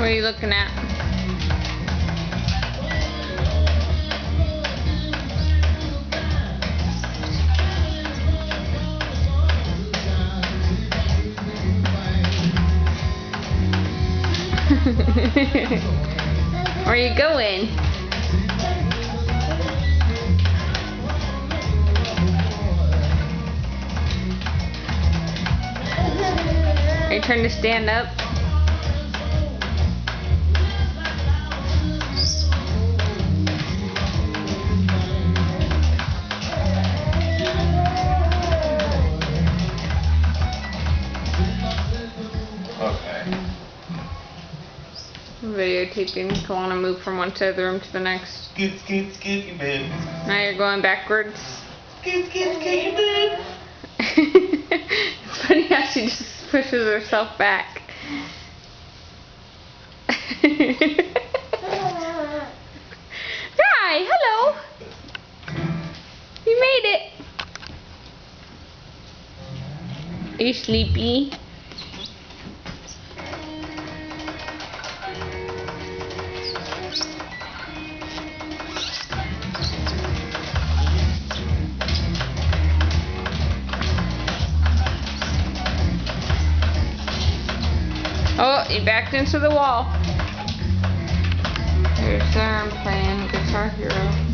What are you looking at? Where are you going? Are you trying to stand up? Okay. Videotaping Kalana move from one side of the room to the next. Scoot, scoot, scoot, you boo. Now you're going backwards. Scoot, scoot, scoot, you boo. It's funny how she just pushes herself back. Hi, hello. You made it. Are you sleepy? Oh, you backed into the wall. There's I'm playing Guitar Hero.